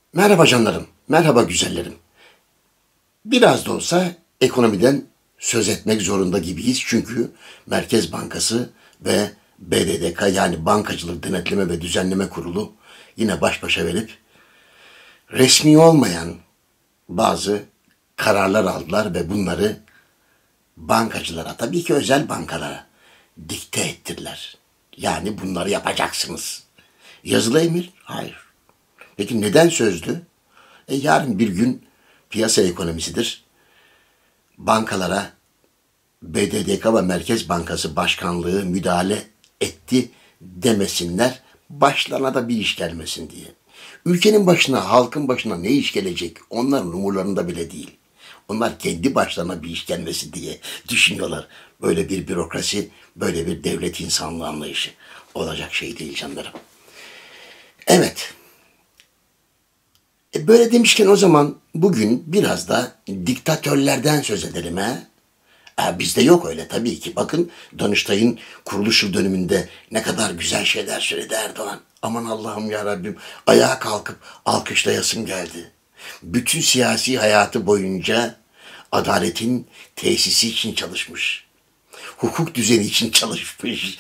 Merhaba canlarım, merhaba güzellerim. Biraz da olsa ekonomiden söz etmek zorunda gibiyiz. Çünkü Merkez Bankası ve BDDK yani Bankacılık Denetleme ve Düzenleme Kurulu yine baş başa verip resmi olmayan bazı kararlar aldılar ve bunları bankacılara, tabii ki özel bankalara dikte ettirdiler. Yani bunları yapacaksınız. Yazılı emir? Hayır. Peki neden sözlü? Yarın bir gün piyasa ekonomisidir. Bankalara BDDK ve Merkez Bankası Başkanlığı müdahale etti demesinler. Başlarına da bir iş gelmesin diye. Ülkenin başına, halkın başına ne iş gelecek onların umurlarında bile değil. Onlar kendi başlarına bir iş gelmesin diye düşünüyorlar. Böyle bir bürokrasi, böyle bir devlet insanlığı anlayışı olacak şey değil canlarım. Evet. Böyle demişken o zaman bugün biraz da diktatörlerden söz edelim ha. Bizde yok öyle tabii ki. Bakın Danıştay'ın kuruluş yıl dönümünde ne kadar güzel şeyler söyledi Erdoğan. Aman Allah'ım ya Rabbim, ayağa kalkıp alkışlayasım geldi. Bütün siyasi hayatı boyunca adaletin tesisi için çalışmış. Hukuk düzeni için çalışmış.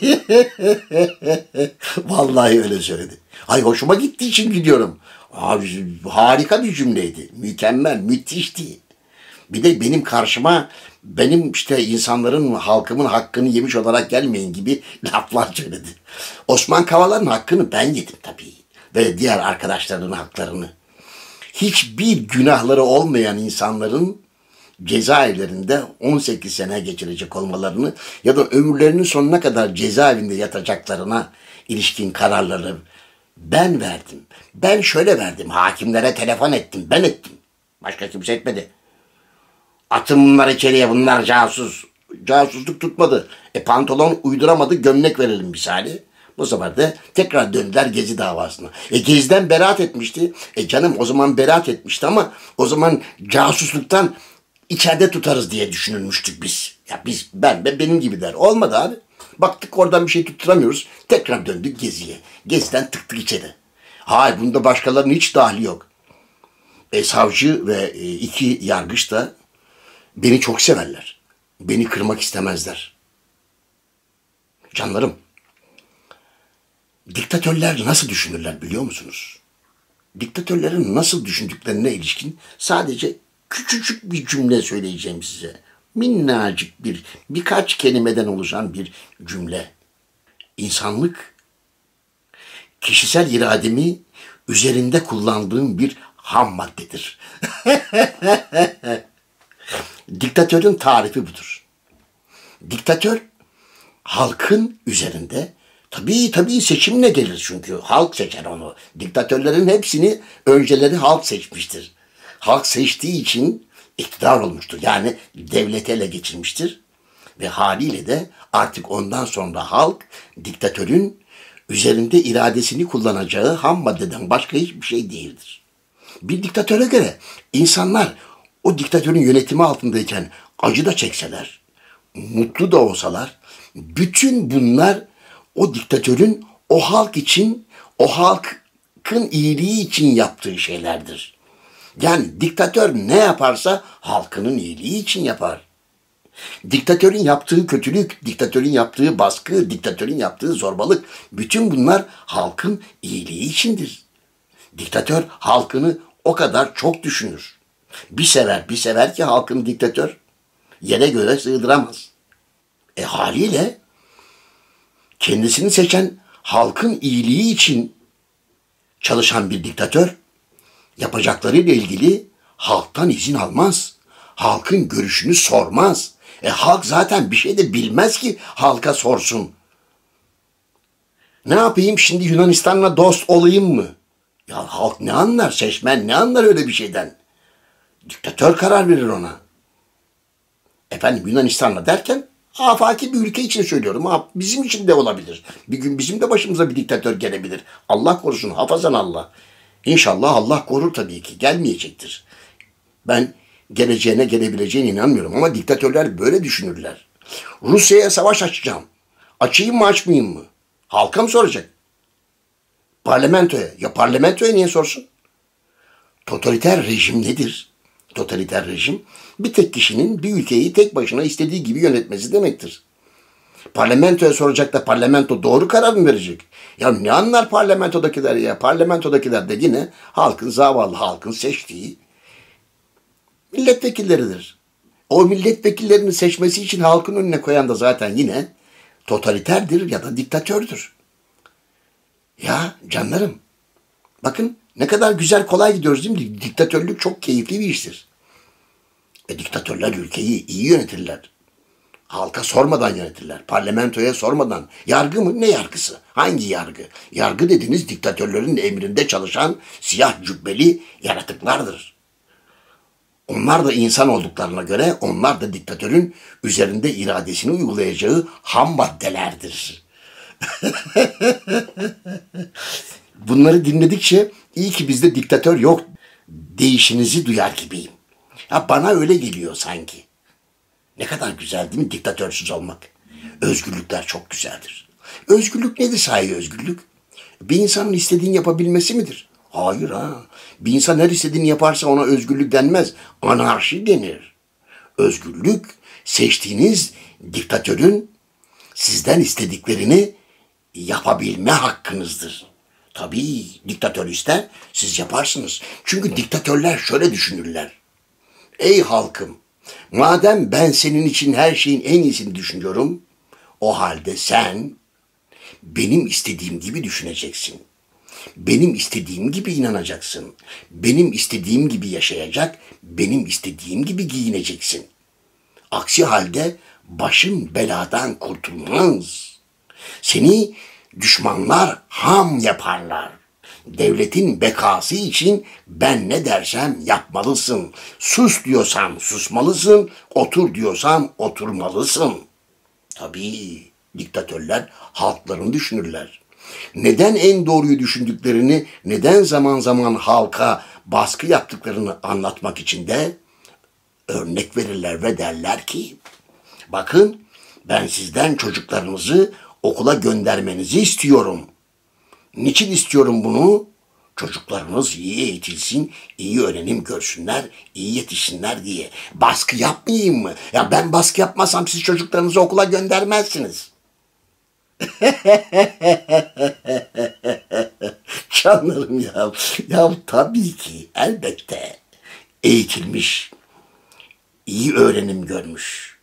Vallahi öyle söyledi. Ay hoşuma gittiği için gidiyorum. Abi, harika bir cümleydi. Mükemmel, müthişti. Bir de benim karşıma benim işte insanların, halkımın hakkını yemiş olarak gelmeyin gibi laflar söyledi. Osman Kavala'nın hakkını ben yedim tabii. Ve diğer arkadaşlarının haklarını. Hiçbir günahları olmayan insanların cezaevlerinde 18 sene geçirecek olmalarını ya da ömürlerinin sonuna kadar cezaevinde yatacaklarına ilişkin kararları ben verdim. Ben şöyle verdim. Hakimlere telefon ettim. Ben ettim. Başka kimse etmedi. Atın bunları içeriye. Bunlar casus. Casusluk tutmadı. Pantolon uyduramadı. Gömlek verelim misali. Bu sefer de tekrar döndüler Gezi davasına. Gezi'den beraat etmişti. Canım o zaman beraat etmişti ama o zaman casusluktan içeride tutarız diye düşünülmüştük biz. Ya biz, ben ve benim gibiler. Olmadı abi. Baktık oradan bir şey tutturamıyoruz. Tekrar döndük Gezi'ye. Gezi'den tıktık içeri. Hayır, bunda başkalarının hiç dahli yok. Savcı ve iki yargıç da beni çok severler. Beni kırmak istemezler. Canlarım, diktatörler nasıl düşünürler biliyor musunuz? Diktatörlerin nasıl düşündüklerine ilişkin sadece küçücük bir cümle söyleyeceğim size. Minnacık birkaç kelimeden oluşan bir cümle. İnsanlık, kişisel irademi üzerinde kullandığım bir ham maddedir. Diktatörün tarifi budur. Diktatör, halkın üzerinde, tabii seçimle gelir çünkü halk seçer onu. Diktatörlerin hepsini önceleri halk seçmiştir. Halk seçtiği için iktidar olmuştur. Yani devleti ele geçirmiştir. Ve haliyle de artık ondan sonra halk diktatörün üzerinde iradesini kullanacağı ham maddeden başka hiçbir şey değildir. Bir diktatöre göre insanlar o diktatörün yönetimi altındayken acı da çekseler, mutlu da olsalar, bütün bunlar o diktatörün o halk için, o halkın iyiliği için yaptığı şeylerdir. Yani diktatör ne yaparsa halkının iyiliği için yapar. Diktatörün yaptığı kötülük, diktatörün yaptığı baskı, diktatörün yaptığı zorbalık, bütün bunlar halkın iyiliği içindir. Diktatör halkını o kadar çok düşünür. Bir sever ki halkını diktatör yere göre sığdıramaz. Haliyle kendisini seçen halkın iyiliği için çalışan bir diktatör yapacaklarıyla ilgili halktan izin almaz. Halkın görüşünü sormaz. Halk zaten bir şey de bilmez ki halka sorsun. Ne yapayım şimdi, Yunanistan'la dost olayım mı? Ya halk ne anlar, seçmen ne anlar öyle bir şeyden? Diktatör karar verir ona. Efendim Yunanistan'la derken afaki bir ülke için söylüyorum. Bizim için de olabilir. Bir gün bizim de başımıza bir diktatör gelebilir. Allah korusun, hafazan Allah. İnşallah Allah korur tabii ki. Gelmeyecektir. Ben geleceğine gelebileceğine inanmıyorum ama diktatörler böyle düşünürler. Rusya'ya savaş açacağım. Açayım mı açmayayım mı? Halka mı soracak? Parlamentoya. Ya parlamentoya niye sorsun? Totaliter rejim nedir? Totaliter rejim bir tek kişinin bir ülkeyi tek başına istediği gibi yönetmesi demektir. Parlamentoya soracak da parlamento doğru karar mı verecek? Ya ne anlar parlamentodakiler ya? Parlamentodakiler de yine halkın, zavallı halkın seçtiği milletvekilleridir. O milletvekillerini seçmesi için halkın önüne koyan da zaten yine totaliterdir ya da diktatördür. Ya canlarım, bakın ne kadar güzel, kolay gidiyoruz değil mi? Diktatörlük çok keyifli bir iştir. Diktatörler ülkeyi iyi yönetirler. Halka sormadan yönetirler. Parlamentoya sormadan. Yargı mı? Ne yargısı? Hangi yargı? Yargı dediğiniz diktatörlerin emrinde çalışan siyah cübbeli yaratıklardır. Onlar da insan olduklarına göre onlar da diktatörün üzerinde iradesini uygulayacağı ham maddelerdir. Bunları dinledikçe iyi ki bizde diktatör yok deyişinizi duyar gibiyim. Ya bana öyle geliyor sanki. Ne kadar güzel değil mi diktatörsüz olmak? Özgürlükler çok güzeldir. Özgürlük nedir sahi özgürlük? Bir insanın istediğini yapabilmesi midir? Hayır ha. Bir insan her istediğini yaparsa ona özgürlük denmez. Anarşi denir. Özgürlük seçtiğiniz diktatörün sizden istediklerini yapabilme hakkınızdır. Tabii diktatör ister, siz yaparsınız. Çünkü diktatörler şöyle düşünürler. Ey halkım, madem ben senin için her şeyin en iyisini düşünüyorum, o halde sen benim istediğim gibi düşüneceksin. Benim istediğim gibi inanacaksın. Benim istediğim gibi yaşayacak, benim istediğim gibi giyineceksin. Aksi halde başın beladan kurtulmaz. Seni düşmanlar ham yaparlar. Devletin bekası için ben ne dersem yapmalısın. Sus diyorsam susmalısın, otur diyorsam oturmalısın. Tabii diktatörler halklarını düşünürler. Neden en doğruyu düşündüklerini, neden zaman zaman halka baskı yaptıklarını anlatmak için de örnek verirler ve derler ki, bakın ben sizden çocuklarınızı okula göndermenizi istiyorum. Niçin istiyorum bunu? Çocuklarınız iyi eğitilsin, iyi öğrenim görsünler, iyi yetişsinler diye. Baskı yapmayayım mı? Ya ben baskı yapmasam siz çocuklarınızı okula göndermezsiniz. Canlarım ya. Ya tabii ki elbette eğitilmiş, iyi öğrenim görmüş.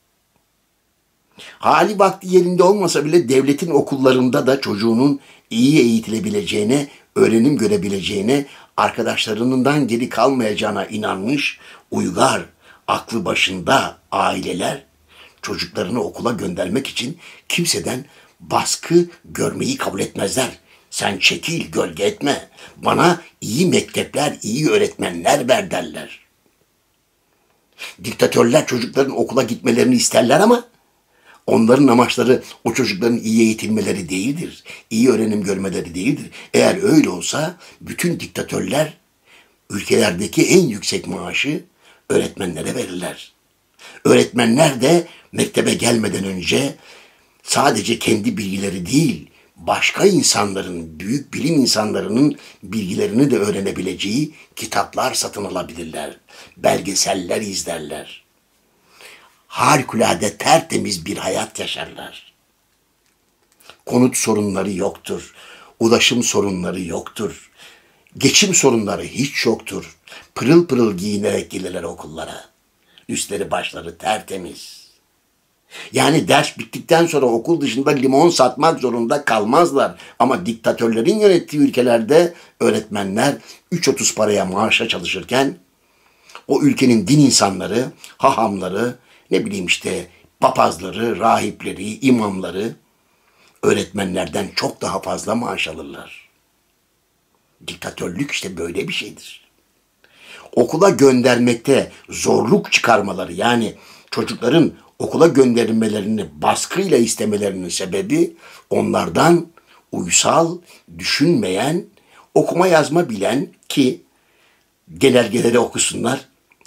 Hali vakti yerinde olmasa bile devletin okullarında da çocuğunun iyi eğitilebileceğine, öğrenim görebileceğine, arkadaşlarından geri kalmayacağına inanmış, uygar, aklı başında aileler çocuklarını okula göndermek için kimseden baskı görmeyi kabul etmezler. Sen çekil, gölge etme. Bana iyi mektepler, iyi öğretmenler ver derler. Diktatörler çocukların okula gitmelerini isterler ama onların amaçları o çocukların iyi eğitilmeleri değildir. İyi öğrenim görmeleri değildir. Eğer öyle olsa bütün diktatörler ülkelerdeki en yüksek maaşı öğretmenlere verirler. Öğretmenler de mektebe gelmeden önce sadece kendi bilgileri değil, başka insanların, büyük bilim insanlarının bilgilerini de öğrenebileceği kitaplar satın alabilirler. Belgeseller izlerler. Harikulade tertemiz bir hayat yaşarlar. Konut sorunları yoktur. Ulaşım sorunları yoktur. Geçim sorunları hiç yoktur. Pırıl pırıl giyinerek gelirler okullara. Üstleri başları tertemiz. Yani ders bittikten sonra okul dışında limon satmak zorunda kalmazlar. Ama diktatörlerin yönettiği ülkelerde öğretmenler 3.30 paraya maaşa çalışırken o ülkenin din insanları, hahamları, ne bileyim işte papazları, rahipleri, imamları öğretmenlerden çok daha fazla maaş alırlar. Diktatörlük işte böyle bir şeydir. Okula göndermekte zorluk çıkarmaları, yani çocukların okula gönderilmelerini baskıyla istemelerinin sebebi onlardan uysal, düşünmeyen, okuma yazma bilen ki genelgeleri okusunlar,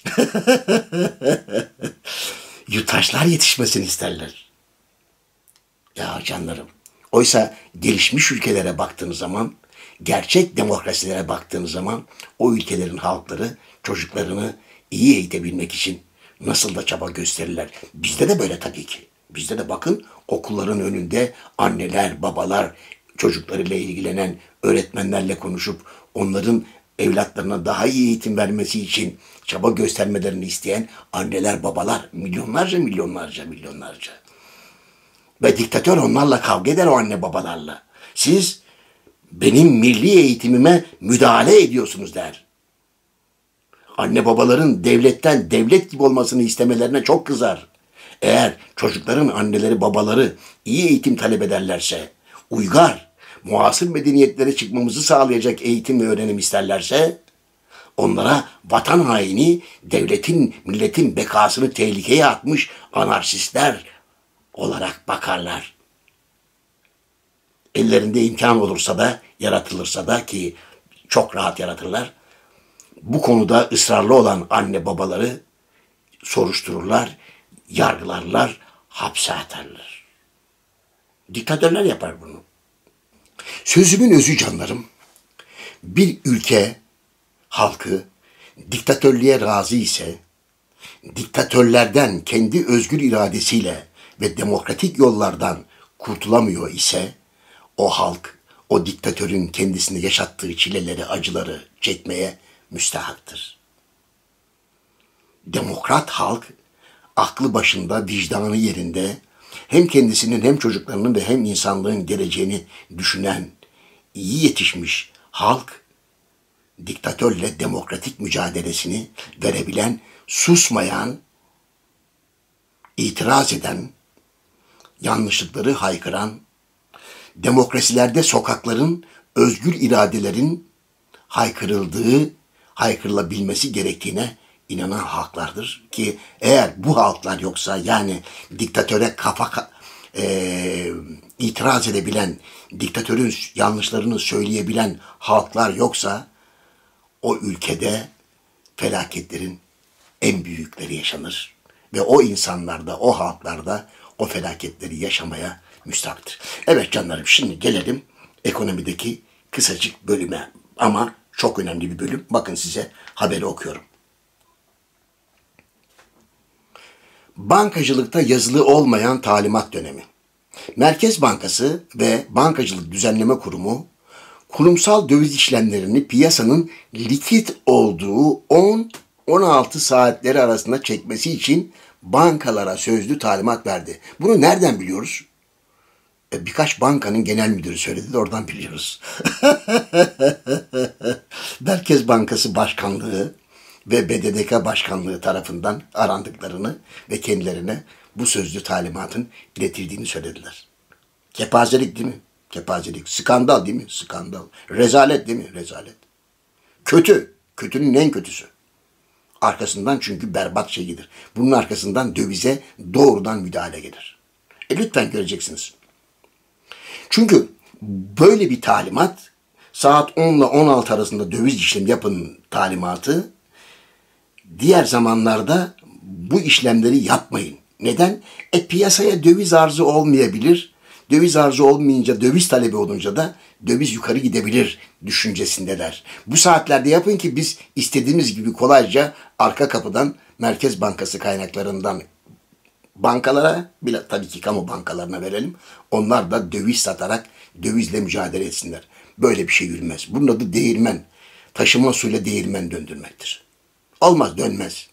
yurttaşlar yetişmesini isterler. Ya canlarım, oysa gelişmiş ülkelere baktığınız zaman Gerçek demokrasilere baktığınız zaman o ülkelerin halkları çocuklarını iyi eğitebilmek için nasıl da çaba gösterirler. Bizde de böyle tabii ki. Bizde de bakın okulların önünde anneler, babalar, çocuklarıyla ilgilenen öğretmenlerle konuşup onların evlatlarına daha iyi eğitim vermesi için çaba göstermelerini isteyen anneler, babalar milyonlarca, milyonlarca, milyonlarca. Ve diktatör onlarla kavga eder, o anne babalarla. Siz benim milli eğitimime müdahale ediyorsunuz der. Anne babaların devletten devlet gibi olmasını istemelerine çok kızar. Eğer çocukların anneleri babaları iyi eğitim talep ederlerse, uygar, muasır medeniyetlere çıkmamızı sağlayacak eğitim ve öğrenim isterlerse, onlara vatan haini, devletin, milletin bekasını tehlikeye atmış anarşistler olarak bakarlar. Ellerinde imkan olursa da, yaratılırsa da, ki çok rahat yaratırlar, bu konuda ısrarlı olan anne babaları soruştururlar, yargılarlar, hapse atarlar. Diktatörler yapar bunu. Sözümün özü canlarım, bir ülke halkı diktatörlüğe razı ise, diktatörlerden kendi özgür iradesiyle ve demokratik yollardan kurtulamıyor ise, o halk, o diktatörün kendisini yaşattığı çileleri, acıları çekmeye müstahaktır. Demokrat halk, aklı başında, vicdanı yerinde, hem kendisinin hem çocuklarının ve hem insanlığın geleceğini düşünen, iyi yetişmiş halk, diktatörle demokratik mücadelesini verebilen, susmayan, itiraz eden, yanlışlıkları haykıran, demokrasilerde sokakların, özgür iradelerin haykırılabilmesi gerektiğine inanan halklardır. Ki eğer bu halklar yoksa, yani diktatöre itiraz edebilen, diktatörün yanlışlarını söyleyebilen halklar yoksa, o ülkede felaketlerin en büyükleri yaşanır. Ve o insanlarda, o halklarda o felaketleri yaşamaya müstahaktir. Evet canlarım, şimdi gelelim ekonomideki kısacık bölüme. Ama çok önemli bir bölüm. Bakın size haberi okuyorum. Bankacılıkta yazılı olmayan talimat dönemi. Merkez Bankası ve Bankacılık Düzenleme Kurumu, kurumsal döviz işlemlerini piyasanın likit olduğu 10-16 saatleri arasında çekmesi için bankalara sözlü talimat verdi. Bunu nereden biliyoruz? Birkaç bankanın genel müdürü söyledi de oradan biliyoruz. Merkez Bankası Başkanlığı ve BDDK Başkanlığı tarafından arandıklarını ve kendilerine bu sözlü talimatın iletildiğini söylediler. Kepazelik değil mi? Kepazelik. Skandal değil mi? Skandal. Rezalet değil mi? Rezalet. Kötü. Kötünün en kötüsü. Arkasından çünkü berbat şey gelir. Bunun arkasından dövize doğrudan müdahale gelir. Lütfen göreceksiniz. Çünkü böyle bir talimat, saat 10 ile 16 arasında döviz işlemi yapın talimatı, diğer zamanlarda bu işlemleri yapmayın. Neden? Piyasaya döviz arzı olmayabilir. Döviz arzı olmayınca, döviz talebi olunca da döviz yukarı gidebilir düşüncesindeler. Bu saatlerde yapın ki biz istediğimiz gibi kolayca arka kapıdan Merkez Bankası kaynaklarından bankalara, bile tabii ki kamu bankalarına verelim. Onlar da döviz satarak dövizle mücadele etsinler. Böyle bir şey yürümez. Bunun adı değirmen. Taşıma suyla değirmen döndürmektir. Olmaz, dönmez.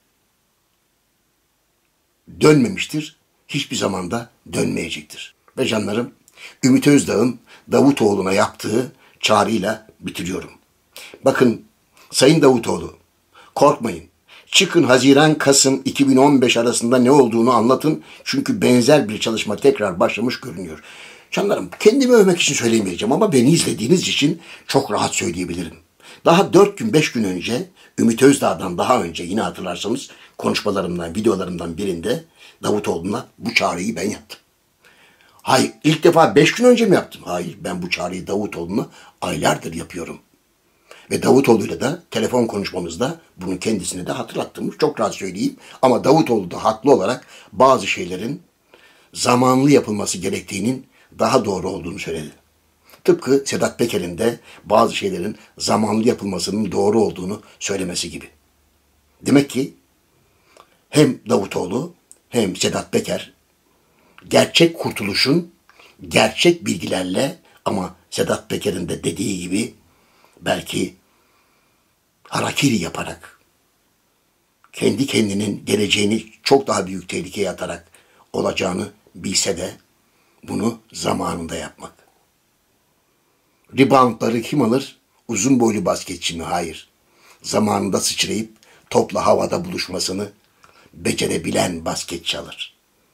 Dönmemiştir. Hiçbir zaman da dönmeyecektir. Ve canlarım, Ümit Özdağ'ın Davutoğlu'na yaptığı çağrıyla bitiriyorum. Bakın Sayın Davutoğlu, korkmayın. Çıkın Haziran-Kasım 2015 arasında ne olduğunu anlatın. Çünkü benzer bir çalışma tekrar başlamış görünüyor. Canlarım, kendimi övmek için söyleyemeyeceğim ama beni izlediğiniz için çok rahat söyleyebilirim. Daha 4 gün 5 gün önce Ümit Özdağ'dan daha önce, yine hatırlarsanız konuşmalarımdan, videolarımdan birinde Davutoğlu'na bu çağrıyı ben yaptım. Hayır, ilk defa 5 gün önce mi yaptım? Hayır, ben bu çağrıyı Davutoğlu'na aylardır yapıyorum. Ve Davutoğlu'yla da telefon konuşmamızda bunu kendisine de hatırlattığımı çok rahat söyleyeyim. Ama Davutoğlu da haklı olarak bazı şeylerin zamanlı yapılması gerektiğinin daha doğru olduğunu söyledi. Tıpkı Sedat Peker'in de bazı şeylerin zamanlı yapılmasının doğru olduğunu söylemesi gibi. Demek ki hem Davutoğlu hem Sedat Peker gerçek kurtuluşun gerçek bilgilerle, ama Sedat Peker'in de dediği gibi belki harakiri yaparak, kendi kendinin geleceğini çok daha büyük tehlikeye atarak olacağını bilse de bunu zamanında yapmak. Reboundları kim alır? Uzun boylu basketçi mi? Hayır. Zamanında sıçrayıp topla havada buluşmasını becerebilen basketçi alır.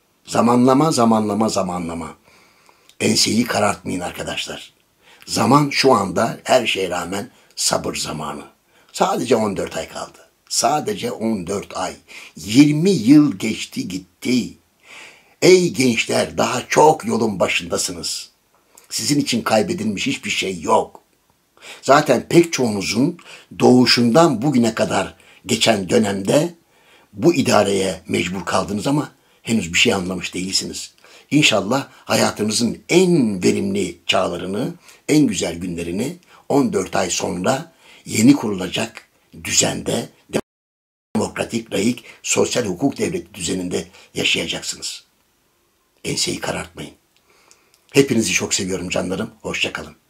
Zamanlama. Enseyi karartmayın arkadaşlar. Zaman şu anda her şeye rağmen sabır zamanı. Sadece 14 ay kaldı. Sadece 14 ay. 20 yıl geçti gitti. Ey gençler, daha çok yolun başındasınız. Sizin için kaybedilmiş hiçbir şey yok. Zaten pek çoğunuzun doğuşundan bugüne kadar geçen dönemde bu idareye mecbur kaldınız ama henüz bir şey anlamış değilsiniz. İnşallah hayatınızın en verimli çağlarını, en güzel günlerini 14 ay sonra yeni kurulacak düzende, demokratik, layık, sosyal hukuk devleti düzeninde yaşayacaksınız. Enseyi karartmayın. Hepinizi çok seviyorum canlarım. Hoşça kalın.